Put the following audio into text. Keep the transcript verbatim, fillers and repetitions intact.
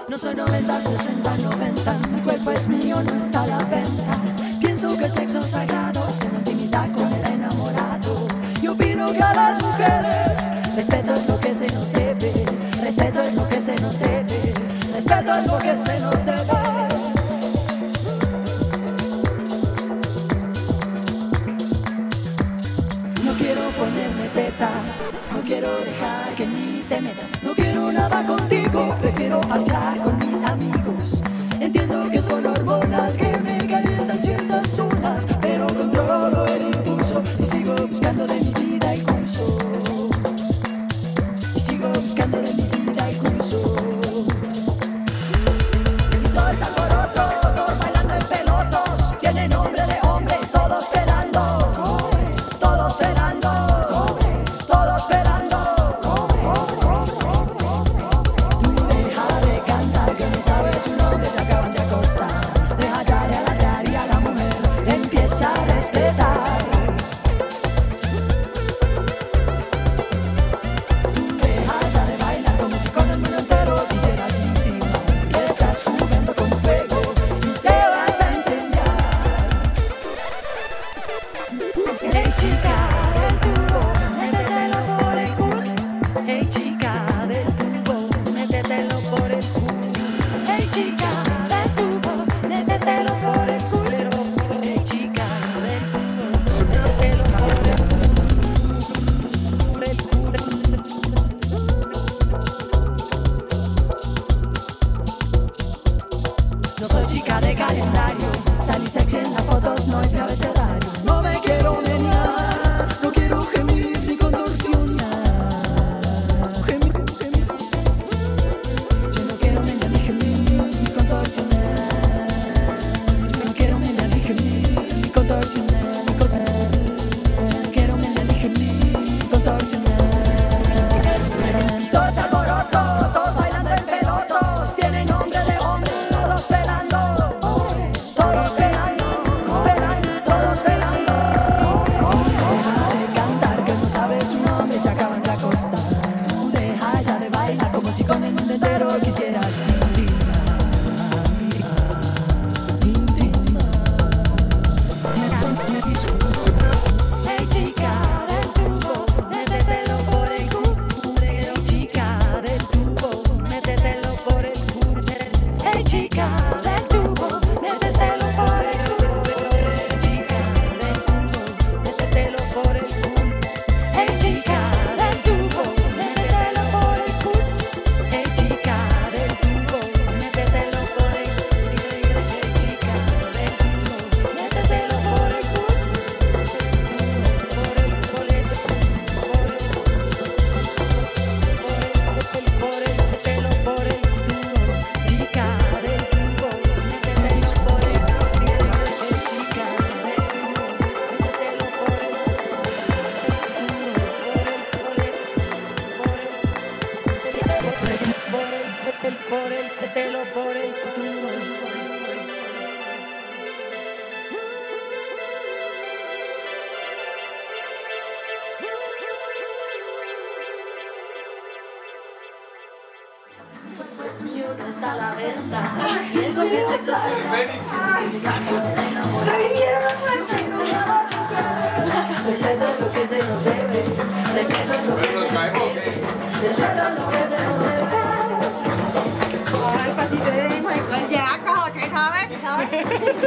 No soy noventa, sesenta, noventa. Mi cuerpo es mío, no está a la venta. Pienso que el sexo es sagrado, hacemos intimidad con el enamorado. Yo opino que a las mujeres respeto es lo que se nos debe. Respeto es lo que se nos debe. Respeto es lo que se nos debe. No quiero ponerme tetas, no quiero dejar que ni te metas. No quiero nada contigo, prefiero marchar con mis amigos. Entiendo que son hormonas que me calientan ciertas zonas, pero controlo el impulso y sigo buscando de mi vida el curso. Y sigo buscando de mi vida el curso. Y todo está coroto, todos bailando en pelotos. Tiene nombre de hombre, todos esperando. Corre, todos esperando. Corre, todos esperando. Corre, corre, corre, corre. Tú deja de cantar que ni sabes su nombre, se acaban de acostar. Deja ya de alardear y a la mujer empieza a respetar. Tú deja ya de bailar como si con el mundo entero quisieras intimar. Que estás jugando con fuego y te vas a incendiar. Hey chica del tubo, métetelo por el culo. Hey chica del tubo, métetelo por el culo. Hey chica del tubo, métetelo por el culero. Hey chica del tubo, métetelo por el culo. No soy chica de calendario, salí sexy en las fotos, no es mi abecedario. No me quiero menear, no quiero gemir ni contorsionar. Gemir, gemir. Yo no quiero menear ni gemir ni contorsionar. No quiero menear ni gemir ni contorsionar, ni contorsionar. No quiero menear ni gemir ni contorsionar. Todo está alboroto, todos bailando en pelotos. Tiene nombre de hombre, todos esperando. Todos esperando, esperando, todos esperando. Deja de cantar que no sabes su nombre, se acaban de acostar. Tú deja ya de bailar como si con el mundo entero quisieras intimar. Intimar. Hey chica del tubo, métetelo por el culo. Hey chica del tubo, métetelo por el culo. Hey chica del tubo, métetelo por el culo. Hey chica del tubo, métetelo por el culo. Hey chica del tubo, métetelo por el culo. Hey chica del tubo, métetelo por el culo. Hey chica del tubo, métetelo por el culo. Por el coleto, por el por el métetelo por el culo. Chica del tubo, métetelo por el culo. Hey chica del tubo, métetelo por el por el métetelo por el culo. Pues mío no está a la venta. Pienso que el sexo es respeto es lo que se nos debe. Respeto es lo que se nos debe. Respeto es lo que se nos debe. Ôi, bà chị đi mày con giá có hồi chạy thôi đấy, chạy thôi.